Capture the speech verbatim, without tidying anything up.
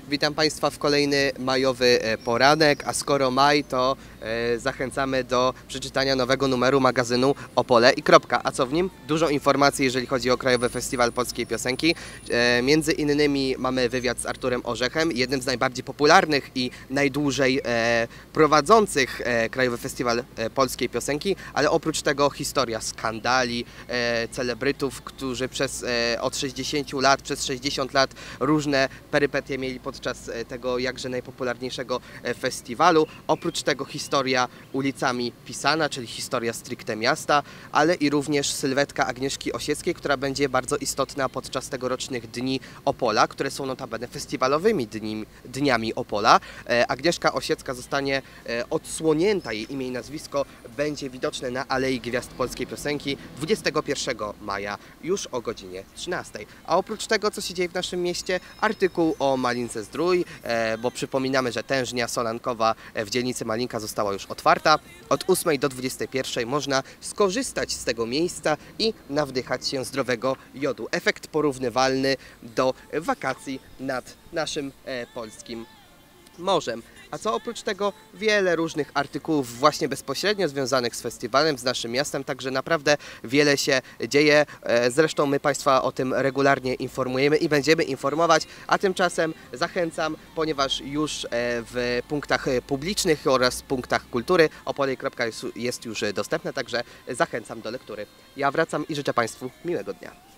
Witam Państwa w kolejny majowy poranek, a skoro maj, to e, zachęcamy do przeczytania nowego numeru magazynu Opole i kropka. A co w nim? Dużo informacji, jeżeli chodzi o Krajowy Festiwal Polskiej Piosenki. E, między innymi mamy wywiad z Arturem Orzechem, jednym z najbardziej popularnych i najdłużej e, prowadzących e, Krajowy Festiwal e, Polskiej Piosenki, ale oprócz tego historia skandali, e, celebrytów, którzy przez e, od sześćdziesięciu lat, przez sześćdziesiąt lat różne perypetie mieli podczas tego jakże najpopularniejszego festiwalu. Oprócz tego historia ulicami pisana, czyli historia stricte miasta, ale i również sylwetka Agnieszki Osieckiej, która będzie bardzo istotna podczas tegorocznych Dni Opola, które są notabene festiwalowymi dni, dniami Opola. Agnieszka Osiecka zostanie odsłonięta, jej imię i nazwisko będzie widoczne na Alei Gwiazd Polskiej Piosenki dwudziestego pierwszego maja już o godzinie trzynastej. A oprócz tego, co się dzieje w naszym mieście, artykuł o Malince Zdrój, bo przypominamy, że tężnia solankowa w dzielnicy Malinka została już otwarta. Od ósmej do dwudziestej pierwszej można skorzystać z tego miejsca i nawdychać się zdrowego jodu. Efekt porównywalny do wakacji nad naszym polskim morzem. A co oprócz tego wiele różnych artykułów właśnie bezpośrednio związanych z festiwalem, z naszym miastem, także naprawdę wiele się dzieje. Zresztą my Państwa o tym regularnie informujemy i będziemy informować, a tymczasem zachęcam, ponieważ już w punktach publicznych oraz punktach kultury Opole i kropka jest już dostępne, także zachęcam do lektury. Ja wracam i życzę Państwu miłego dnia.